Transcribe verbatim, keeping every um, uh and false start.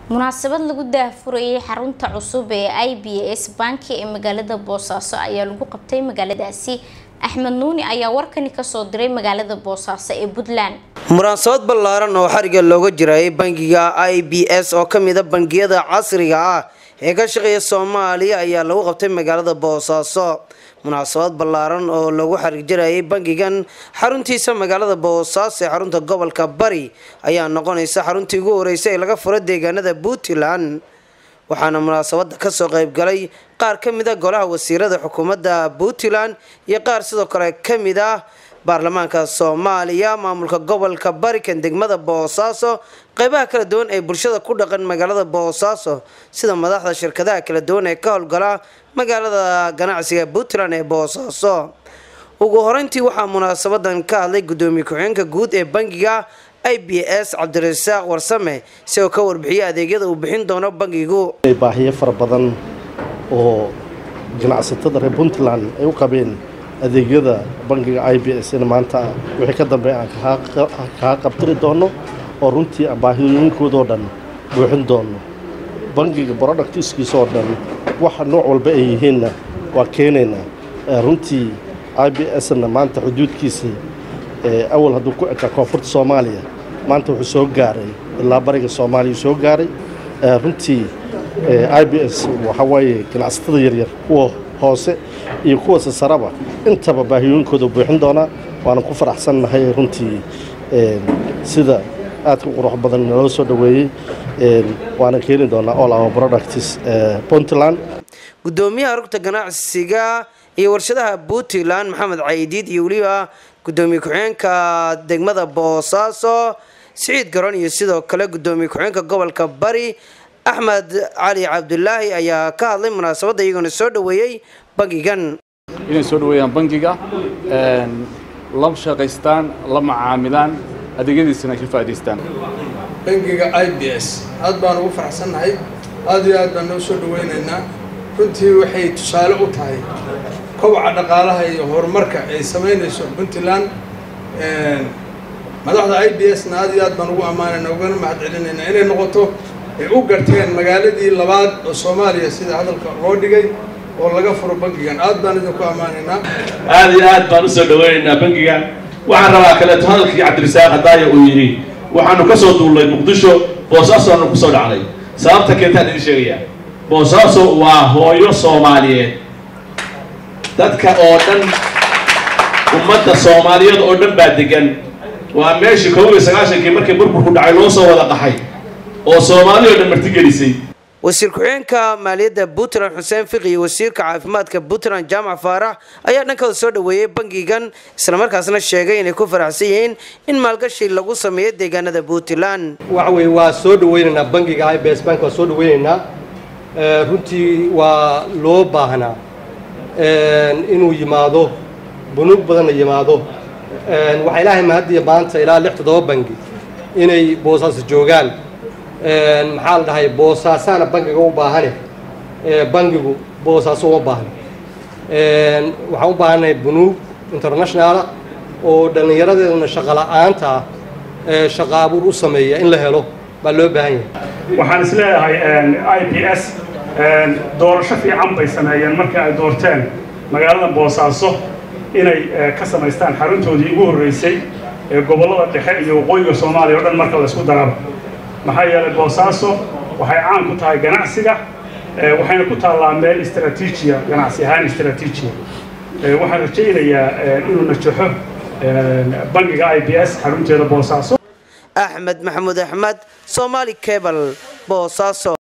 munaasabad lagu daahfurayay xarunta cusub ee I B S Bank ee magaalada Boosaaso ayaa lagu qabtay magaaladaasi. Axmed Nuuni ayaa warkani ka soo diray magaalada Boosaaso ee Puntland. munaasabad ballaaran oo xariga looga jiray bangiga I B S oo kamid ah bangiyada casriga ah ee ka shaqeeya Soomaaliya ayaa lagu qabtay magaalada Boosaaso. munaasabad ballaaran oo lagu xarig jiray bangigan xaruntiisa magaalada Boosaaso ee xarunta gobolka Bari ayaa noqonaysa xaruntii ugu horeysay ee laga furo deegaanada Puntland. waxaana munaasabada ka soo qayb galay qaar kamid ah golaha wasiirada xukuumadda Puntland iyo qaar sidoo kale kamid ah baarlamaanka Soomaaliya, maamulka gobolka Bari kan degmada Boosaaso, qaybaha kala duwan ee bulshada ku dhaqan magaalada Boosaaso sida madaxda shirkadaha kala duwan ee ka howlgala magaalada ganacsiga Puntland ee Boosaaso. ugu horeyntii waxaa munaasabadan ka hadlay gudoomiye ku-xigeenka guud ee bangiga I B S Cabdirasaaq Warsame isagoo ka warbixiyay adeegyada uu bixin doono bangigu. baahiyo fara badan oo ganacsatada reer Puntland ay u qabeen adeegyada bangiga I B S in maanta wixii ka dambeeyay aan ka qabtiri doono oo runtii baahiyooyinkooda oo dhan buuxin doono. bangiga productskiisa oo dhan waxa nooc walba ay yihiin waa keenayna runtii I B S na maanta xuduudkiisa ee awal haduu ku eka koonfurta Soomaaliya maanta wuxuu soo gaaray ilaa bariga Soomaaliya soo gaaray. runtii I B S waxa weeye ganacsatada yar yar kuwa hoose iyo kuwa saraba intaba baahiyooyinkooda buuxin doona. waana ku faraxsanahay runtii sida aad ku qurux badan noo soo dhaweeyay waana keenin doona all our products Puntland. gudoomiyaha rugta ganacsiga iyo warshadaha Puntland Maxamed Caydiid iyo waliba gudoomiye ku-xigeenka degmada Boosaaso Saciid Garoon iyo sidoo kale gudoomiye ku-xigeenka gobolka Bari Axmed Cali Cabdullaahi ayaa ka hadlay munaasabada iyagoo soo dhaweeyay bangigan. inay soo dhaweeyaan bangiga een la shaqeystaan la macaamilaan adeegyadiisana ka faa'iideystaan. bangiga I B S aad baan ugu faraxsanahay, aad iyo aad baan soo dhaweynaynaa. runtii waxay tusaale u tahay kobaca dhaqaalaha iyo horumarka ay sameynayso Puntland. een madaxda I B S na aad iyo aad baan ugu amaanaynaa ugana mahadcelinaynaa inay noqoto ay u garteen magaaladii labaad oo Soomaaliya sida hadalka loo dhigay oo laga furo bangigan. aad baan idinku amaanaynaa, aad iyo aad baan u soo dhaweynaynaa bangigan. waxaan rabaa kale hadalkii Cabdirasaaq Hadaaya uu yiri waxaanu ka soo duulay Muqdisho, Boosaaso aanu ku soo dhacnay. sababta keenta idin sheegaya Boosaaso waa hooyo Soomaaliyeed. dadka oo dhan ummadda Soomaaliyeed oo dhan baa degan. waa meeshii kow iyo sagaashan markii burburku dhacay loo soo wada qaxay oo Soomaaliya oo dhan martigelisay. wasiir ku-xigeenka maaliyadda Puntland Xuseen Fiqi iyo wasiirka caafimaadka Puntland Jaamac Faarax ayaa dhankooda soo dhaweeyay bangigan isla markaasna sheegay inay ku faraxsan yihiin in maalgashi lagu sameeyo deegaanada Puntland. waxa weeye waa soo dhaweynaa bangiga I B S Bank waa soo dhaweynaa. runtii waa loo baahnaa inuu yimaado bunuug badan yimaado. waxa ilaahay mahadiya maanta ilaa lix todoba bangi inay Boosaaso joogaan. maxaa la dhahay Boosaasana bangiga u baahan ee bangigu Boosaaso uma baahna. waxaan u baahanay bunuug international oo dhalinyaradeena shaqo la'aanta ee shaqo abuur u sameeya in la helo baa loo baahan yahay. waxaan isleeyahay I B S doorasho fiican bay sameeyeen markii ay doorteen magaalada Boosaaso inay ka samaystaan xaruntoodii ugu horeysay ee gobolada dhexe iyo waqooyiga Soomaaliya oo dhan marka la isku daro. maxaa yeelay Boosaaso waxay caan ku tahay ganacsiga, waxayna ku taallaa meel istiraatiijiya ganacsi ahaan istiraatiijiya. waxaan rajaynayaa inuu najaxo bangiga I B S xarunteeda Boosaaso. Axmed Maxamuud Axmed, Somali Cable, Boosaaso.